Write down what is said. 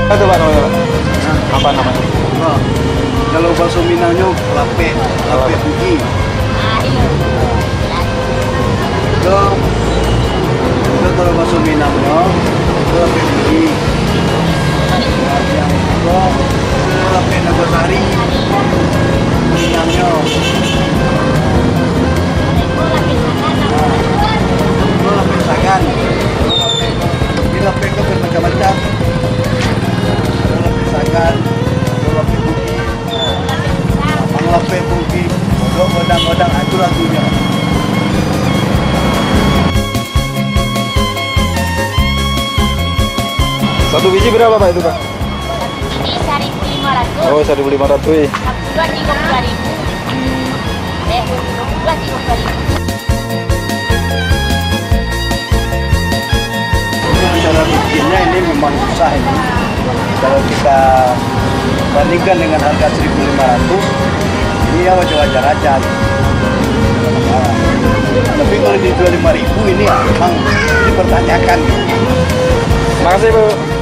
Itu Pak namanya Pak? Apa namanya? Oh, kalau bakso Minangnya lape bugi. Itu kalau bakso Minangnya lape bugi. Yang itu lape Nagosari. Minangnya. Itu lape Sagan. Ini lape itu bermacam-macam. Lape Sagan, lape bugi. Lape bugi, godang-godang itu lagunya. Satu biji berapa Pak itu Pak? Ini 1.500. Oh 1.500. Dua tiga 2.000. Dua tiga 2.000. Cara bikinnya ini memang susah ini. Kalau kita bandingkan dengan harga 1.500, ini ya wajar-wajar aja. Tapi kalau dijual 5.000 ini ya memang dipertanyakan. Makasih Bu.